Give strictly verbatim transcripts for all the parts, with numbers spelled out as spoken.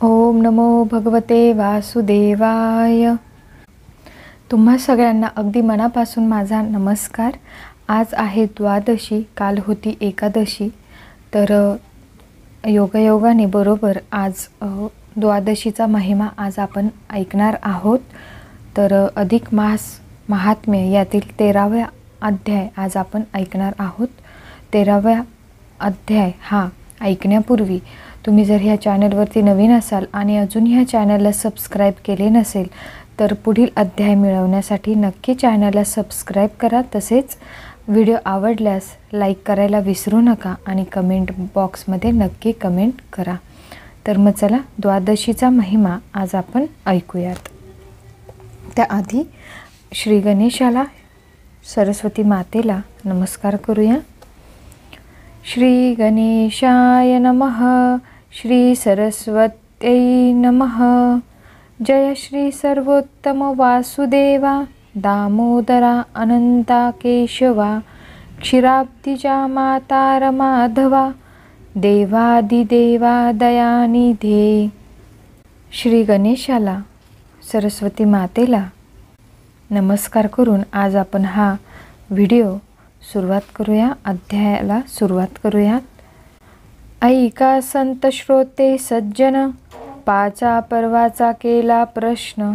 ओम नमो भगवते वासुदेवाय। तुम्हा सगळ्यांना अगदी मनापासून माझा नमस्कार। आज आहे द्वादशी, काल होती एकादशी, तर योगायोगाने बरोबर आज द्वादशीचा महिमा आज आपण ऐकणार आहोत। तर अधिक मास महात्म्य यातील तेराव्या अध्याय आज आपण ऐकणार आहोत। तेराव्या अध्याय हा ऐकण्यापूर्वी तुम्ही जर ह्या चॅनलवरती नवीन असाल आणि अजून ह्या चॅनलला सबस्क्राईब केले नसेल तर पुढील अध्याय मिळवण्यासाठी नक्की चॅनलला सबस्क्राईब करा। तसेच व्हिडिओ आवडल्यास लाईक करायला विसरू नका आणि कमेंट बॉक्समध्ये नक्की कमेंट करा। तर मग चला द्वादशीचा महिमा आज आपण ऐकूयात। त्याआधी श्री गणेशाला, सरस्वती मातेला नमस्कार करूया। श्री गणेशाय नमः, श्री सरस्वत्यै नमः। जय श्री सर्वोत्तम वासुदेवा, दामोदरा अनंता केशवा, क्षीराब्धिजा माता माधवा, देवादिदेवा दयानिधे। श्री गणेशाला, सरस्वती मातेला नमस्कार करून आज आपण हा व्हिडिओ सुरुवात करूया, अध्यायाला सुरुवात करूया। ऐका संत श्रोते सज्जन, पाचा पर्वाचा केला प्रश्न।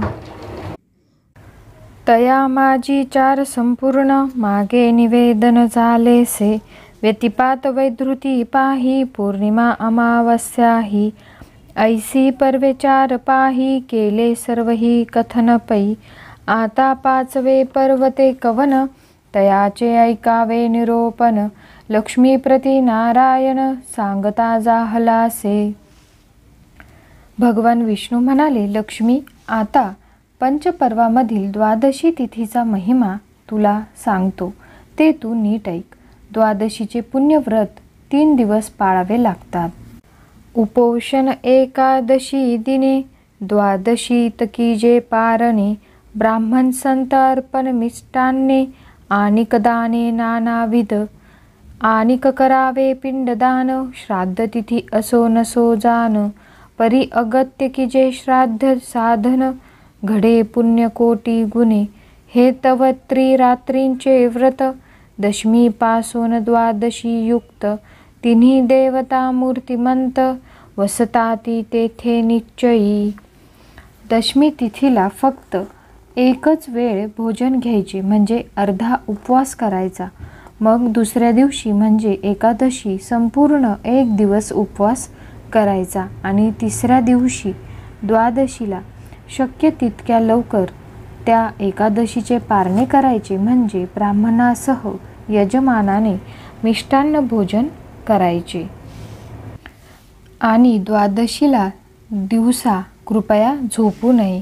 तया माझी चार संपूर्ण, मागे निवेदन झालेसे। व्यतिपात वैधृती पाही, पौर्णिमा अमावस्याही। ऐसी पर्वे चार पाही, केले सर्वही कथन पै। आता पाचवे पर्वते कवन, तयाचे ऐकावे निरोपण। लक्ष्मी प्रति नारायण, सांगता जाहलासे। भगवान विष्णू म्हणाले, लक्ष्मी, आता पंचपर्वामधील द्वादशी तिथीचा महिमा तुला सांगतो, ते तू नीट ऐक। द्वादशीचे पुण्यव्रत तीन दिवस पाळावे लागतात। उपोषण एकादशी दिने, द्वादशी तकीजे पारणे। ब्राह्मण संत अर्पण मिष्टान्ने, आनिक दाने नानाविध। आनिक करावे पिंडदान, श्राद्ध तिथी असो नसो जान। परी अगत्य की जे श्राद्ध साधन, घडे पुण्य कोटी गुणे। हे तव त्रिरात्रींचे व्रत, दशमी पासून द्वादशी युक्त। तिन्ही देवता मूर्तिमंत, वसताती तेथे निश्चयी। दशमी तिथीला फक्त एकच वेळ भोजन घ्यायचे, म्हणजे अर्धा उपवास करायचा। मग दुसऱ्या दिवशी म्हणजे एकादशी संपूर्ण एक दिवस उपवास करायचा आणि तिसऱ्या दिवशी द्वादशीला शक्य तितक्या लवकर त्या एकादशीचे पारणे करायचे, म्हणजे ब्राह्मणासह यजमानाने मिष्टान्न भोजन करायचे। आणि द्वादशीला दिवसा कृपया झोपू नये।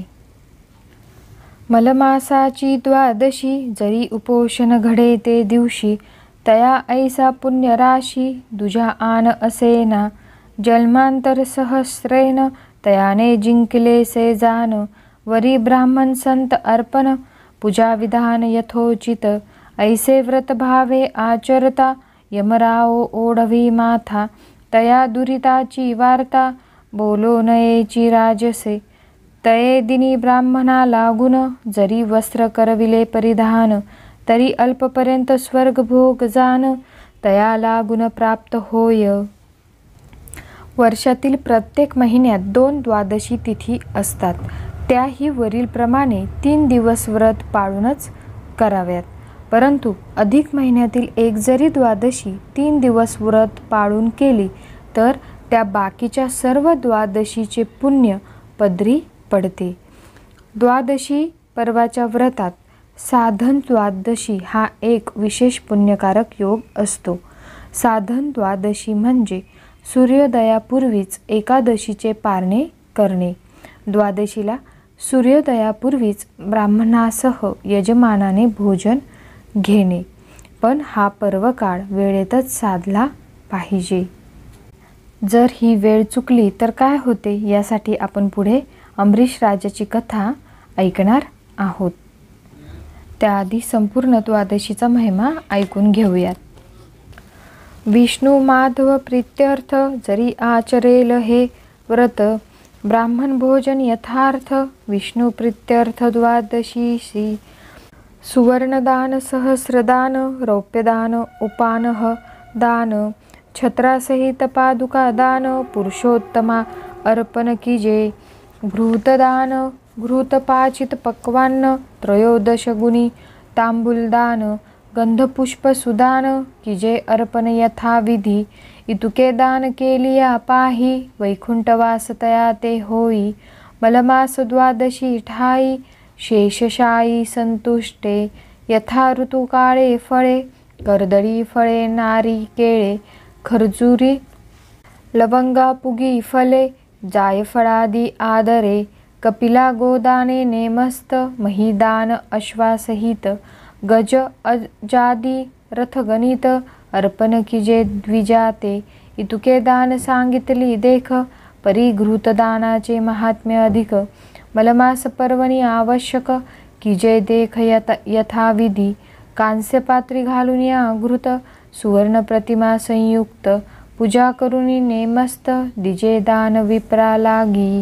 मलमासाची द्वादशी, जरी उपोषण घडे ते दिवशी। तया ऐसा पुण्यराशी, दुजा आन असेना। जन्मांतर सहस्रेन, तयाने जिंकले से जान। वरी ब्राह्मण संत अर्पण, पूजा विधान यथोचित। ऐसे व्रत भावे आचरता, यमराव ओढवी माथा। तया दुरिताची वार्ता, बोलो नयेची राजसे। तये दिनी ब्राह्मणा लागून, जरी वस्त्र करविले परिधान। तरी अल्पपर्यंत स्वर्ग भोग जान, तया लागून प्राप्त होय। वर्षातील प्रत्येक महिन्यात दोन द्वादशी तिथी असतात, त्याही वरीलप्रमाणे तीन दिवस व्रत पाळूनच कराव्यात। परंतु अधिक महिन्यातील एक जरी द्वादशी तीन दिवस व्रत पाळून केली तर त्या बाकीच्या सर्व द्वादशीचे पुण्य पदरी पडते। द्वादशी पर्वाच्या व्रतात साधन द्वादशी हा एक विशेष पुण्यकारक योग असतो। साधन द्वादशी म्हणजे सूर्योदयापूर्वीच एकादशीचे पारणे करणे। द्वादशीला सूर्योदयापूर्वीच ब्राह्मणासह यजमानाने भोजन घेणे, पण हा पर्वकाळ वेळेतच साधला पाहिजे। जर ही वेळ चुकली तर काय होते, यासाठी आपण पुढे अमरीश राजाची कथा ऐकणार आहोत। त्याआधी संपूर्ण द्वादशीचा महिमा ऐकून घेऊयात। विष्णू माधव प्रीत्यर्थ, जरी आचरेल हे व्रत। ब्राह्मण भोजन यथार्थ विष्णु प्रीत्यर्थ द्वादशीसी सुवर्णदान सहस्रदान रौप्यदान उपानह दान छत्रासहित पादुका दान पुरुषोत्तमा अर्पण कीजे घृतदान घृतपाचित पक्वान्न त्रयोदश गुणी तांबूलदान गंधपुष्प सुदान कीजे अर्पण यथाविधी इतुके दान केलिया पाही वैकुंठवास तया ते होई मलमास द्वादशी ठाई शेषशायी संतुष्टे यथा ऋतुकाळे फळे कर्दळी फळे नारी केळे खर्जुरी लवंगा पुगी फले जायफळादी आदरे कपिला गोदाने नेमस्त महिदान अश्वासहित गज अजादी रथगणित अर्पण कीजे द्विजाते इतुके दान सांगितली देख परिघृतदानाचे महात्म्य अधिक मलमास पर्वणी आवश्यक कीजे देख यथा यथाविधी कांस्यपात्री घालून या घृत सुवर्ण प्रतिमा संयुक्त पूजा करुनी नेमस्त दिजे दान विप्रा लागी.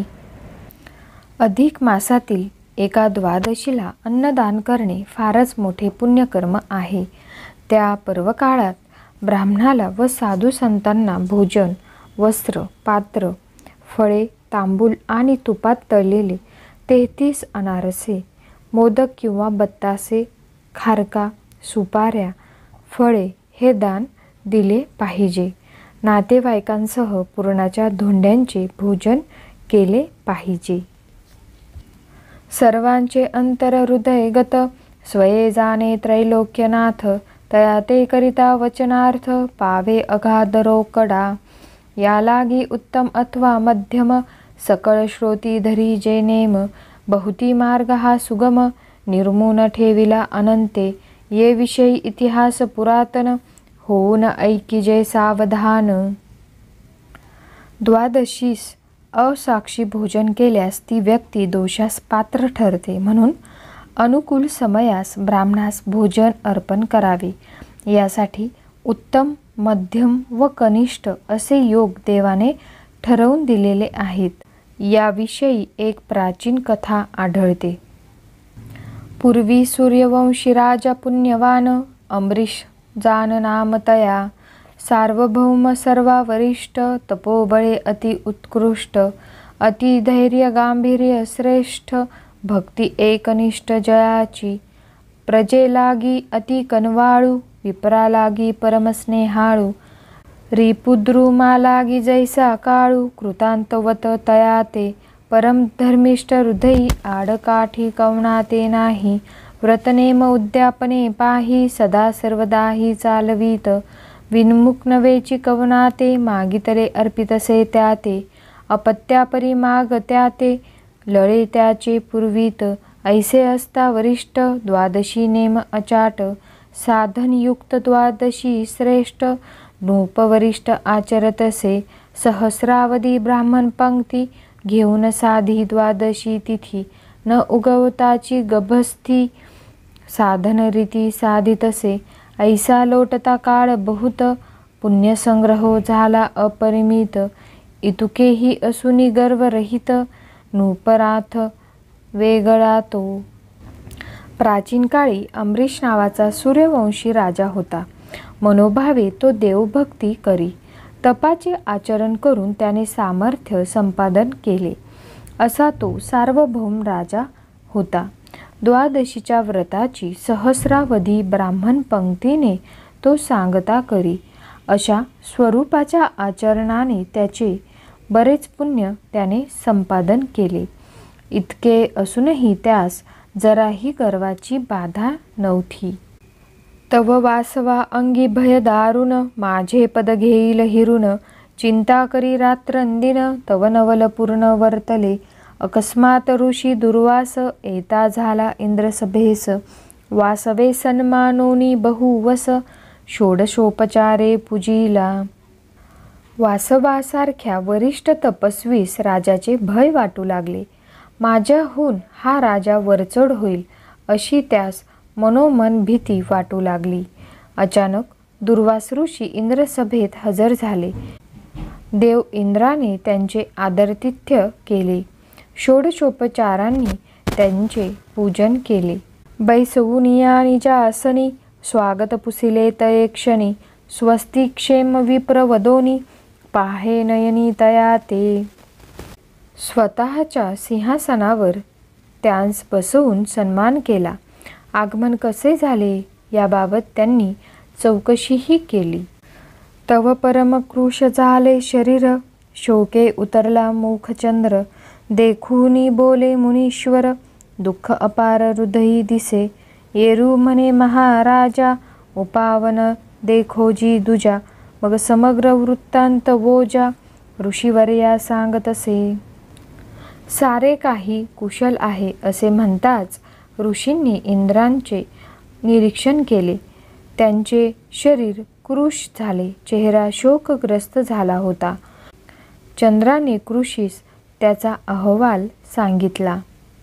अधिक मासातील एका द्वादशीला अन्नदान करणे फारच मोठे पुण्यकर्म आहे. त्या पर्वकाळात ब्राह्मणाला व साधू संतांना भोजन वस्त्र पात्र फळे तांबूल आणि तुपात तळलेले तेहतीस अनारसे मोदक किंवा बत्तासे खारका सुपाऱ्या फळे हे दान दिले पाहिजे. नातेवाईकांसह पुरणाच्या धोंड्यांचे भोजन केले पाहिजे. सर्वांचे अंतर हृदयगत स्वये जाणे त्रैलोक्यनाथ तया ते करिता वचनार्थ पावे अगाध रोकडा या लागी उत्तम अथवा मध्यम सकळ श्रोती धरी जे नेम बहुती मार्ग हा सुगम निर्मून ठेविला अनंते ये विषयी इतिहास पुरातन होऊन ऐकिजे सावधान. द्वादशीस असाक्षी भोजन केल्यास ती व्यक्ती दोषास पात्र ठरते. म्हणून अनुकूल समयास ब्राह्मणास भोजन अर्पण करावे. यासाठी उत्तम मध्यम व कनिष्ठ असे योग देवाने ठरवून दिलेले आहेत. याविषयी एक प्राचीन कथा आढळते. पूर्वी सूर्यवंशी राजा पुण्यवान अमरीश जान नाम तया सार्वभौम सर्वा वरिष्ठ तपोबळे अति उत्कृष्ट अति धैर्य गांभीर्य श्रेष्ठ भक्ती एकनिष्ठ जयाची प्रजेलागी अति कनवाळू विप्रालागी परमस्नेहाळू रिपुद्रुमालागी जैसा काळू कृतांतवत तया ते परम धर्मिष्ठ हृदयी आडकाठी कवणाते नाही व्रतनेम उद्यापने पाही सदा सर्वदाही चालवीत विनमुख नवेची कवनाते मागितले अर्पितसे त्याते अपत्यापरी माग त्याते लळे त्याचे पूर्वीत ऐसे असता वरिष्ठ द्वादशी नेम अचाट साधनयुक्त द्वादशी श्रेष्ठ नृपवरिष्ठ आचरतसे सहस्रावधी ब्राह्मण पंक्ती घेऊन साधी द्वादशी तिथी न उगवताची गभस्थी साधनरीती साधितसे ऐसा लोटता काळ बहुत पुण्यसंग्रहो झाला अपरिमित इतुकेही असुनी गर्वरहित नृपराथ वेगळा तो. प्राचीन काळी अमरीश नावाचा सूर्यवंशी राजा होता. मनोभावे तो देवभक्ती करी. तपाचे आचरण करून त्याने सामर्थ्य संपादन केले. असा तो सार्वभौम राजा होता. द्वादशीच्या व्रताची सहस्रावधी ब्राह्मण पंक्तीने तो सांगता करी. अशा स्वरूपाच्या आचरणाने त्याचे बरेच पुण्य त्याने संपादन केले. इतके असूनही त्यास जराही गर्वाची बाधा नव्हती. तव वासवा अंगी भय दारुण माझे पद घेईल हिरून चिंता करी रात्रंदिन तव नवल पूर्ण वर्तले अकस्मात ऋषी दुर्वास येता झाला इंद्रसभेस वासवे सन्मानोनी बहुवस षोडशोपचारे पूजिला. वासवासारख्या वरिष्ठ तपस्वीस राजाचे भय वाटू लागले. माझ्याहून हा राजा वरचढ होईल अशी त्यास मनोमन भीती वाटू लागली. अचानक दुर्वास ऋषी इंद्रसभेत हजर झाले. देव इंद्राने त्यांचे आदरातिथ्य केले. षोडशोपचारांनी त्यांचे पूजन केले. बैसवूनिया निजा आसनी स्वागत पुसिले तये क्षणी स्वस्ति क्षेम विप्रवदोनी पाहे नयनी तया ते. स्वतःच्या सिंहासनावर त्यांस बसवून सन्मान केला. आगमन कसे झाले याबाबत त्यांनी चौकशीही केली. तव परम कृश झाले शरीर शोके उतरला मुखचंद्र देखूनी बोले मुनीश्वर दुःख अपार हृदयी दिसे येरू म्हणे महाराजा उपावन देखोजी दुजा मग समग्र वृत्तांत वोजा ऋषीवर्या सांगतसे. सारे काही कुशल आहे असे म्हणताच ऋषींनी इंद्रांचे निरीक्षण केले. त्यांचे शरीर कृश झाले, चेहरा शोकग्रस्त झाला होता. चंद्राने कृषीस त्याचा अहवाल सांगितला.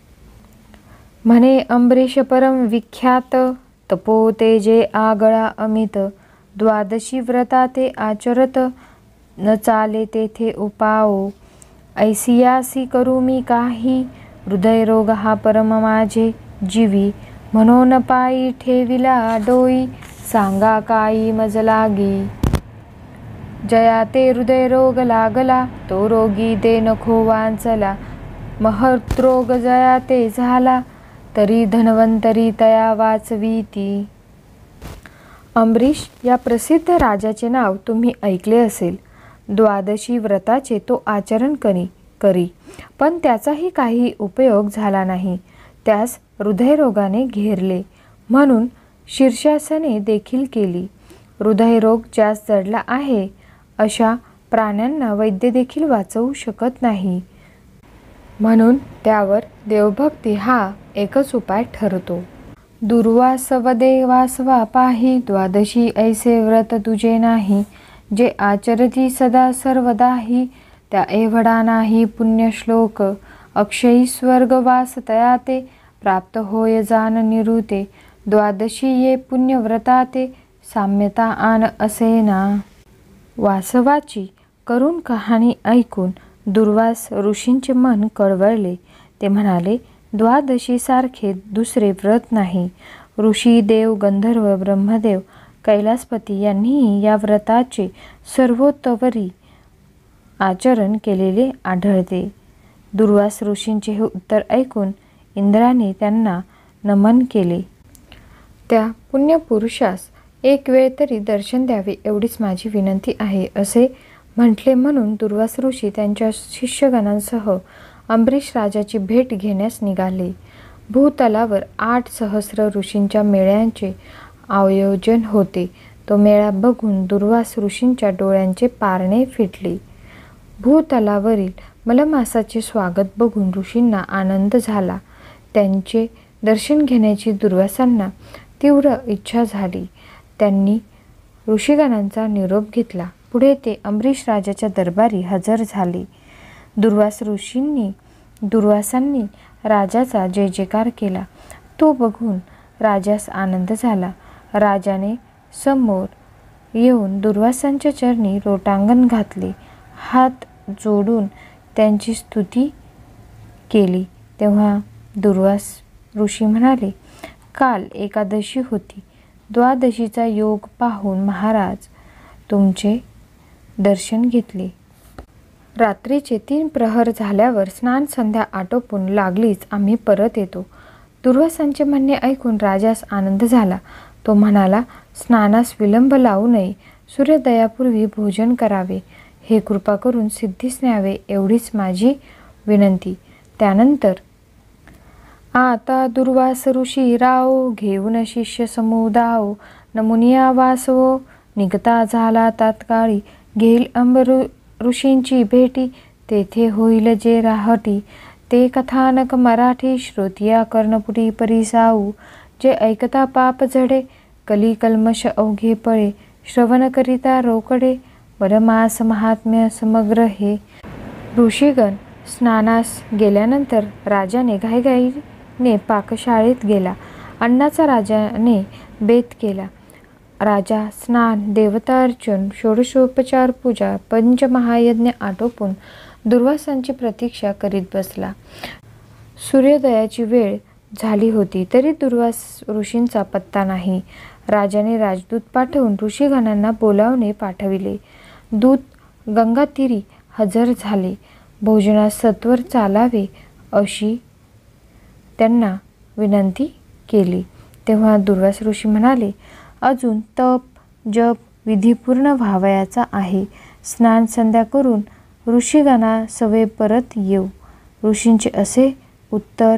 म्हणे अंबरीश परम विख्यात तपो तेजे आगळा अमित द्वादशी व्रता ते आचरत न चाले तेथे उपाओ ऐसियासी करू मी काही हृदयरोग हा परम माझे जीवी म्हणून पायी ठेविला डोई सांगा काही मज लागी. जया ते हृदयरोग लागला तो रोगी दे नखो वांचला महत्रोग जया ते झाला तरी धन्वंतरी तया वाचवीती. अंबरीश या प्रसिद्ध राजाचे नाव तुम्ही ऐकले असेल. द्वादशी व्रताचे तो आचरण करी करी पण त्याचाही काही उपयोग झाला नाही. त्यास हृदयरोगाने घेरले म्हणून शीर्षासने देखील केली. हृदयरोग ज्यास जडला आहे अशा प्राण्यांना वैद्य देखील वाचवू शकत नाही. म्हणून त्यावर देवभक्ती हा एकच उपाय ठरतो. दुर्वासवदे वासवा पाही द्वादशी ऐसे व्रत तुझे नाही जे आचरती सदा सर्वदाही त्या एवढा नाही पुण्यश्लोक अक्षयी स्वर्गवास तया ते प्राप्त होय जान निरुते द्वादशी ये पुण्यव्रताते साम्यता आन असेना. वासवाची करुण कहाणी ऐकून दुर्वास ऋषींचे मन कळवळले. ते म्हणाले, द्वादशीसारखे दुसरे व्रत नाही. ऋषी, देव, गंधर्व, ब्रह्मदेव, कैलासपती यांनीही या व्रताचे सर्वतोपरी आचरण केलेले आढळते. दुर्वास ऋषींचे हे उत्तर ऐकून इंद्राने त्यांना नमन केले. त्या पुण्यपुरुषास एक वेळ तरी दर्शन द्यावे एवढीच माझी विनंती आहे असे म्हटले म्हणून दुर्वास ऋषी त्यांच्या शिष्यगणांसह अंबरीश राजाची भेट घेण्यास निघाले. भूतलावर आठ सहस्र ऋषींच्या मेळ्यांचे आयोजन होते. तो मेळा बघून दुर्वास ऋषींच्या डोळ्यांचे पारणे फिटले. भूतलावरील मलमासाचे स्वागत बघून ऋषींना आनंद झाला. त्यांचे दर्शन घेण्याची दुर्वासांना तीव्र इच्छा झाली. त्यांनी ऋषीगणांचा निरोप घेतला. पुढे ते अंबरीश राजाच्या दरबारी हजर झाले. दुर्वास ऋषींनी दुर्वासांनी राजाचा जय जयकार केला. तो बघून राजास आनंद झाला. राजाने समोर येऊन दुर्वासांच्या चरणी लोटांगण घातले. हात जोडून त्यांची स्तुती केली. तेव्हा दुर्वास ऋषी म्हणाले, काल एकादशी होती. द्वादशीचा योग पाहून महाराज तुमचे दर्शन घेतले. रात्रीचे तीन प्रहर झाल्यावर स्नान संध्या आटोपून लागलीच आम्ही परत येतो. दुर्वासांचे म्हणणे ऐकून राजास आनंद झाला. तो म्हणाला, स्नानास विलंब लावू नये. सूर्योदयापूर्वी भोजन करावे. हे कृपा करून सिद्धीस न्यावे एवढीच माझी विनंती. त्यानंतर आता दुर्वास ऋषी राव घेऊन शिष्य समुदाव नमुनिया वासवो निघता झाला तात्काळी घेईल अंबर ऋषींची भेटी तेथे होईल जे राहटी ते कथानक मराठी श्रोतिया कर्णपुटी परिसाऊ जे ऐकता पाप झडे कली कल्मश अवघे पळे श्रवण करिता रोकडे वरमास महात्म्य समग्र हे. ऋषीगण स्नानास गेल्यानंतर राजाने घाईघाईने पाकशाळेत गेला. अन्नाचा राजाने बेत केला. राजा स्नान, देवतार्चन, षोडशोपचार पूजा, पंचमहायज्ञ आटोपून दुर्वासांची प्रतीक्षा करीत बसला. सूर्योदयाची वेळ झाली होती तरी दुर्वास ऋषींचा पत्ता नाही. राजाने राजदूत पाठवून ऋषीगणांना बोलावणे पाठविले. दूत गंगातीरी हजर झाले. भोजनास सत्वर चालावे अशी त्यांना विनंती केली. तेव्हा दुर्वास ऋषी म्हणाले, अजून तप जप विधी पूर्ण व्हावयाचा आहे. स्नान संध्या करून ऋषीगणा सवे परत येऊ. ऋषींचे असे उत्तर.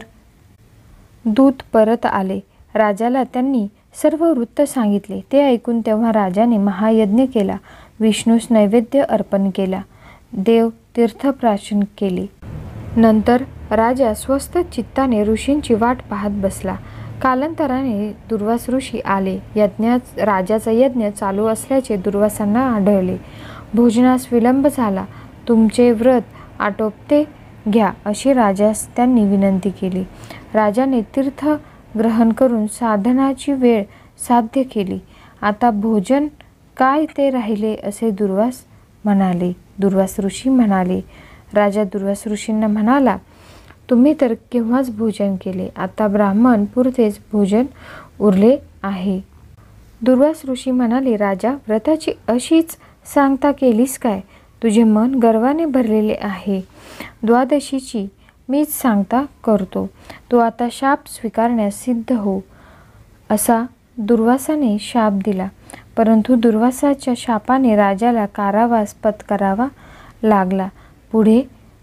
दूत परत आले. राजाला त्यांनी सर्व वृत्त सांगितले. ते ऐकून तेव्हा राजाने महायज्ञ केला. विष्णूस नैवेद्य अर्पण केला. देव तीर्थप्राशन केले. नंतर राजा स्वस्थ चित्ताने ऋषींची वाट पाहत बसला. कालांतराने दुर्वास ऋषी आले. यज्ञात राजाचा यज्ञ चालू असल्याचे दुर्वासांना आढळले. भोजनास विलंब झाला. तुमचे व्रत आटोपते घ्या अशी राजास त्यांनी विनंती केली. राजाने तीर्थ ग्रहण करून साधनाची वेळ साध्य केली. आता भोजन काय ते राहिले असे दुर्वास म्हणाले. दुर्वास ऋषी म्हणाले. राजा दुर्वास ऋषींना म्हणाला, तुम्ही तर केव्हाच भोजन केले. आता ब्राह्मण पुरतेच भोजन उरले आहे. दुर्वास ऋषी म्हणाले, राजा व्रताची अशीच सांगता केलीस काय? तुझे मन गर्वाने भरलेले आहे. द्वादशीची मीच सांगता करतो. तू आता शाप स्वीकारण्यास सिद्ध हो. असा दुर्वासाने शाप दिला. परंतु दुर्वासाच्या शापाने राजाला कारावास पत्करावा लागला. पुढे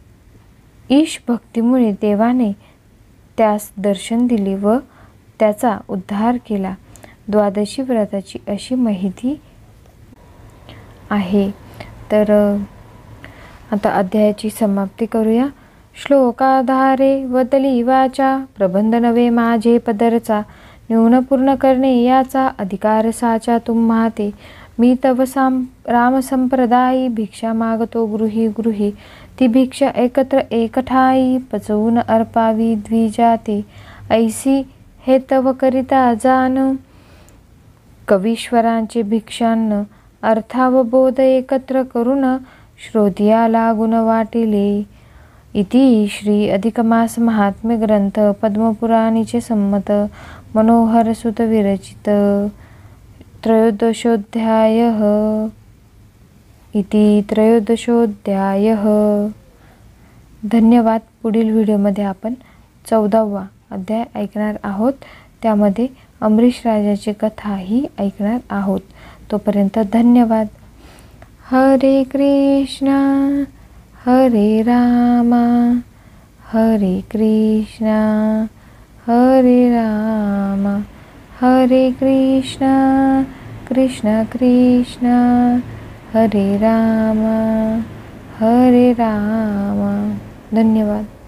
ईश भक्तीमुळे देवाने त्यास दर्शन दिले व त्याचा उद्धार केला. द्वादशी व्रताची अशी माहिती आहे. तर आता अध्यायाची समाप्ती करूया. श्लोकाधारे वदली वाचा, प्रबंध नवे माझे पदरचा, न्यून पूर्ण करणे याचा अधिकार साचा तुम्हा ते. मी तव साम रामसंप्रदायी भिक्षा मागतो गृही गृही, ती भिक्षा एकत्र एकठाई पचवून अर्पावी द्विजाते. ऐसी हे तव करिता जाण, कवीश्वरांचे भिक्षान्न अर्थावबोध एकत्र करून श्रोतिया लागून वाटिले. इति श्री अधिकमास महात्म्य ग्रंथ पद्मपुराणीचे संमत मनोहर सुत विरचित त्रयोदशोऽध्यायः. इति त्रयोदशोऽध्यायः. धन्यवाद. पुढील व्हिडिओमध्ये आपण चौदावा अध्याय ऐकणार आहोत. त्यामध्ये अमरीश राजाची कथाही ऐकणार आहोत. तोपर्यंत धन्यवाद. हरे कृष्णा हरे रामा हरे कृष्णा हरे रामा हरे कृष्णा कृष्ण कृष्ण हरे रामा हरे रामा. धन्यवाद.